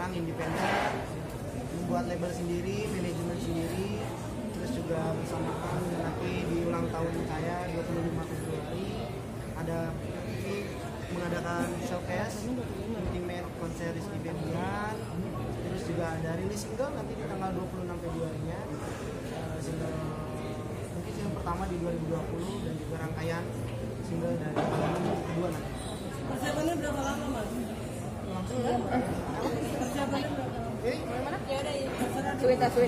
sekarang independen, membuat label sendiri, manajemen sendiri, terus juga bersamaan nanti di ulang tahun saya 25 Februari ada mengadakan showcase ultimate konser Rizky Febian, terus juga ada rilis single nanti di tanggal 26 Februarinya, single mungkin single pertama di 2020 dan juga rangkaian single dari album kedua nanti. Persiapannya berapa lama Mas? Langsung ya? Persiapannya berapa lama? Mana? Ya udah ya. Sweet.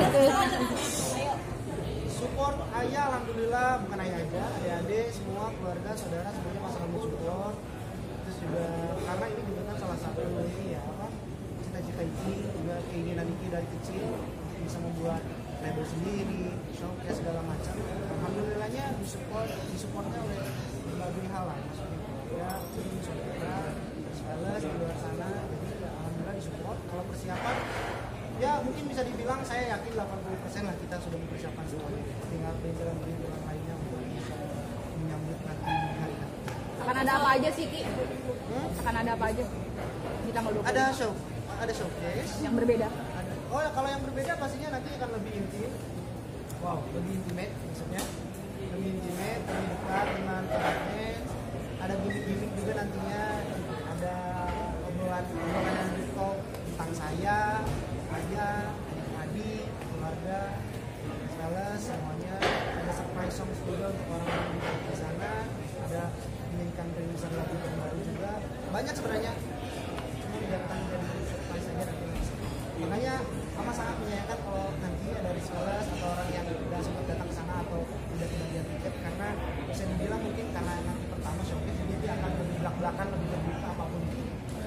Support ayah alhamdulillah, bukan ayah aja, adik-adik semua, keluarga, saudara semuanya masih kami support. Terus juga karena ini juga kan salah satu ini ya apa cita-cita Iki juga keinginan Iki dari kecil bisa membuat label sendiri, showcase segala macam. Alhamdulillahnya disupportnya oleh berbagai hal lah, maksudnya keluarga, saudara, sales di luar sana, jadi alhamdulillah disupport. Kalau persiapan ya mungkin bisa dibilang saya yakin 80% lah kita sudah mempersiapkan semuanya, tinggal perincian lainnya untuk bisa menyambut nanti hari ini. Akan ada apa aja sih Ki? Akan ada apa aja di tanggal 20? Ada showcase yang berbeda. Oh ya, kalau yang berbeda pastinya nanti akan lebih intim. Wow, lebih intimate maksudnya. Lebih intimate, lebih dekat dengan fans. Ada gimmick-gimmick juga nantinya. Ada obrolan yang talk tentang saya, ayah, adik, keluarga, sales, semuanya. Ada surprise songs juga untuk orang-orang di sana. Ada menyanyikan rilisan lagu terbaru juga. Banyak sebenarnya. Cuma biarkan jadi surprise saja nanti. Makanya Mama sangat menyayangkan kalau nanti ada sales atau orang yang tidak sempat datang ke sana atau tidak kebagian tiket, karena bisa dibilang mungkin karena nanti pertama showcase jadi dia akan lebih belak-belakan, lebih terbuka apapun itu.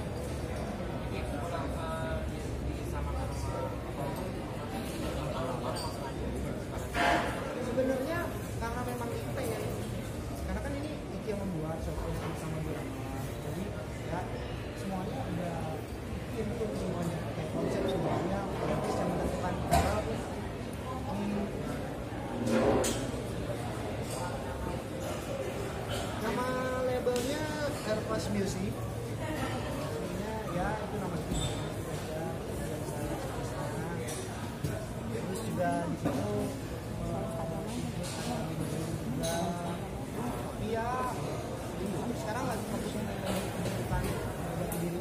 Sebenarnya karena memang Iki pengen, karena kan ini Iki yang membuat showcase bersama Burama, jadi ya semuanya udah tim semuanya, kayak konsep semuanya, artis yang menentukan nama labelnya Airpass Music. Ya itu nama sendiri aja, terus juga di situ ya sekarang lagi fokus menentukan diri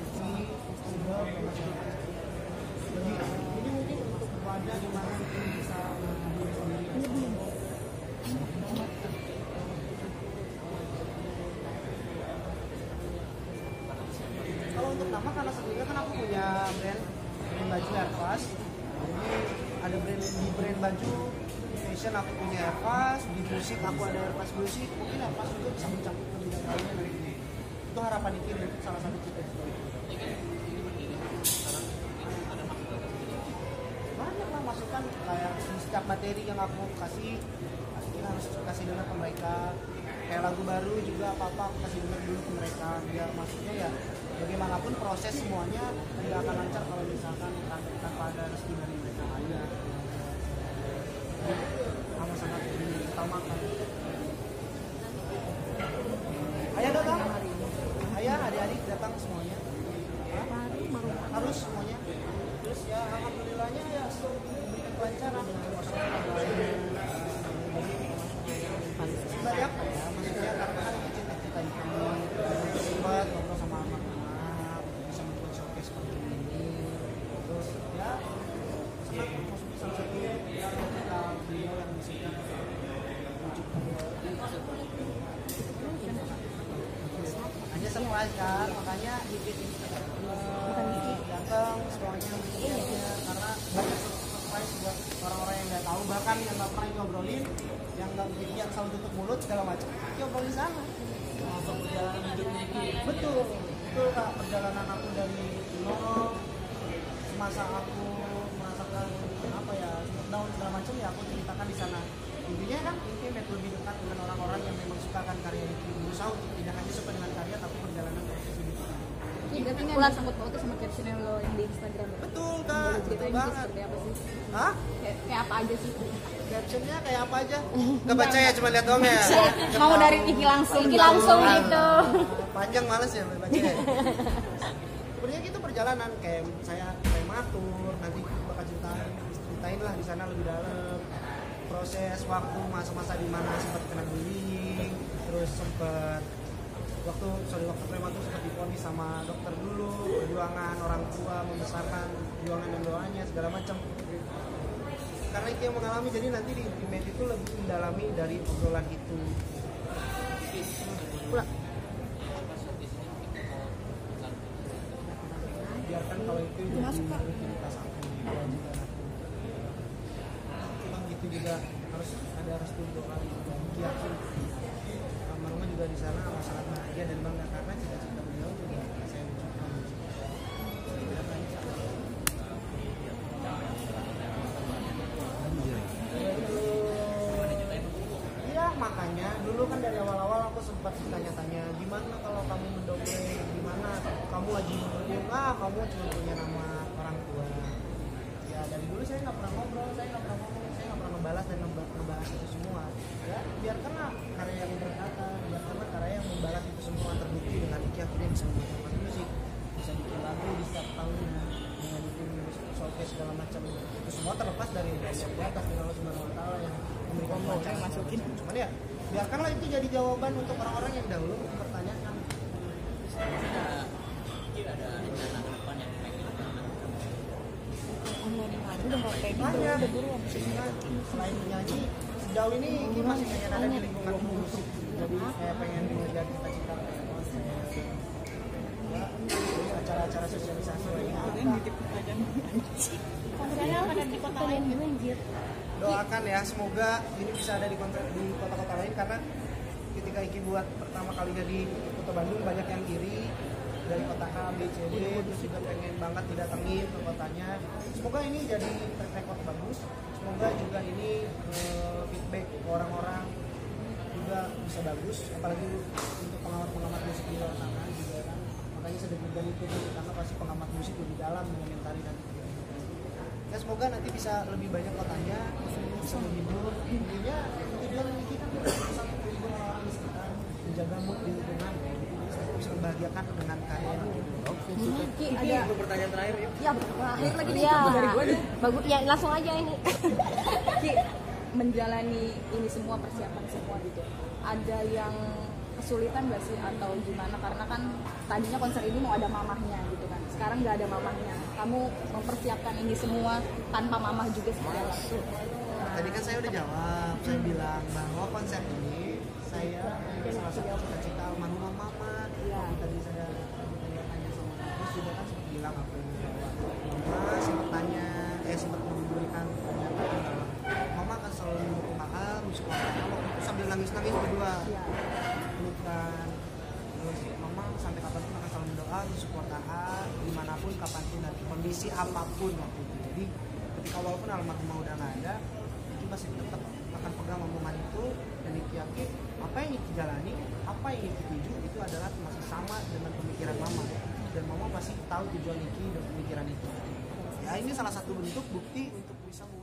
jadi ini mungkin untuk wadah gimana kita bisa diri sendiri. Kalau untuk nama, karena sebelumnya kan aku punya brand baju Airpass. Jadi ada brand baju fashion aku punya Airpass, di musik aku ada Airpass Music, mungkin Airpass juga bisa mencakup lebih lainnya dari ini. Itu harapan Iki, itu salah satu cita-cita. Banyak lah masukan, kayak setiap materi yang aku kasih harus kasih dengar ke mereka. Kayak lagu baru juga apa-apa aku kasih dengar dulu ke mereka, biar maksudnya ya bagaimanapun proses semuanya tidak akan lancar kalau misalkan tanpa ada restu dari mereka aja. Sama sangat diutamakan. Ayah datang, ayah adik-adik datang semuanya. Harus semuanya. Terus ya alhamdulillahnya ya berikan kelancaran. Banyak ya, maksudnya karena kan cita-cita itu buat ngobrol sama anak-anak, bisa membuat showcase seperti ini. Terus ya senang maksudnya salah satu kita beliau yang bisa hanya surprise kan, makanya datang semuanya karena banyak surprise buat orang-orang yang nggak tahu, bahkan yang nggak pernah ngobrolin, yang selalu tutup mulut segala macam, ngobrolin sana. Perjalanan hidupnya betul kak, perjalanan aku dari nol, masa aku merasakan apa ya, down segala macam ya aku ceritakan di sana. Intinya kan intimate, lebih dekat dengan orang-orang yang memang suka akan karya itu, berusaha untuk tidak hanya suka dengan karya tapi perjalanan proses hidup itu. Berarti nggak disangkut pautnya sama caption lo yang di Instagram? Betul kak, betul banget. Seperti apa sih? Hah? Kayak apa aja sih? Captionnya kayak apa aja? Gak baca ya, cuma lihat doang ya? Mau dari Iki langsung gitu. Panjang males ya baca ya. Sebenarnya gitu perjalanan perjalanan kayak saya prematur, nanti bakal ceritain lah di sana lebih dalam proses waktu masa-masa di mana sempat kena bullying, terus sempat waktu prematur sempat diponis sama dokter dulu, perjuangan orang tua membesarkan, perjuangan dan doanya segala macam. Karena itu yang mengalami, jadi nanti di Intimate itu lebih mendalami dari obrolan itu. Pulang. Biarkan kalau itu jadi rutinitas aku, kewajiban aku. Cuma gitu juga harus ada restu doa dan yakin. Mama juga di sana sangat bahagia dan bangga karena cita-cita beliau juga saya ucapkan. Iya, makanya dulu kan dari awal-awal aku sempat tanya-tanya gimana kalau kamu mendongeng, gimana kamu lagi ngomong, kamu cuma punya nama orang tua. Ya dari dulu saya nggak pernah ngobrol, saya nggak pernah ngomong, saya nggak pernah ngebalas dan ngebahas itu semua. Ya biarkanlah karya yang berkata, biarkanlah karya yang membalas itu semua, terbukti dengan Iki akhirnya bisa membuat musik, bisa bikin lagu di setiap tahunnya, dengan bikin showcase segala macam. Itu semua terlepas dari yang di atas, dari Allah Subhanahu Wa Taala yang memberikan kelancaran masukin. Cuman ya biarkanlah itu jadi jawaban untuk orang-orang yang dahulu mempertanyakan. Banyak selain menyanyi, sejauh ini Iki masih pengen ada di lingkungan musik, jadi saya pengen mengejar cita-cita kayak konser, ya, acara-acara sosialisasi lainnya. Konsernya akan ada di kota lain gitu. Doakan ya, semoga ini bisa ada di konser di kota-kota lain, karena ketika Iki buat pertama kalinya di kota Bandung banyak yang iri dari kota A, B, C, D, terus juga pengen banget didatengin ke kotanya. Semoga ini jadi track record bagus, semoga juga ini feedback ke orang-orang juga bisa bagus, apalagi untuk pengamat-pengamat musik di luar sana juga kan. Makanya saya deg-degan itu karena pasti pengamat musik lebih dalam mengomentari nanti. Ya semoga nanti bisa lebih banyak kotanya, bisa menghibur. Intinya tujuan ini kan satu, menghibur orang di sekitar, menjaga mood di lingkungan, bisa membahagiakan dengan karya. Ki ada Pertanyaan terakhir ya. ya terakhir lagi nih dari gue nih. Bagus ya, langsung aja ini. Ki menjalani ini semua persiapan semua gitu. Ada yang kesulitan gak sih atau gimana, karena kan tadinya konser ini mau ada mamahnya gitu kan, sekarang nggak ada mamahnya, kamu mempersiapkan ini semua tanpa mamah juga sekarang. Tadi kan saya udah jawab, saya bilang bahwa konser ini saya salah satu cita-cita almarhumah mama. Tadi saya tanya sama terus juga kan sempat bilang aku bahwa mama sempat tanya, sempat memberikan pernyataan bahwa mama akan selalu mendukung kakak, musik kakak, waktu itu sambil nangis-nangis berdua. Bukan, terus mama sampai kapanpun akan selalu mendoa, support kakak dimanapun, kapanpun, nanti kondisi apapun waktu itu. Jadi ketika walaupun almarhumah udah nggak ada, Iki masih tetap akan pegang omongan itu, dan Iki yakin apa yang Iki jalani, apa yang Iki tuju itu adalah masih sama dengan pemikiran mama, dan mama masih tahu tujuan Iki dan pemikiran itu. Ya ini salah satu bentuk bukti untuk bisa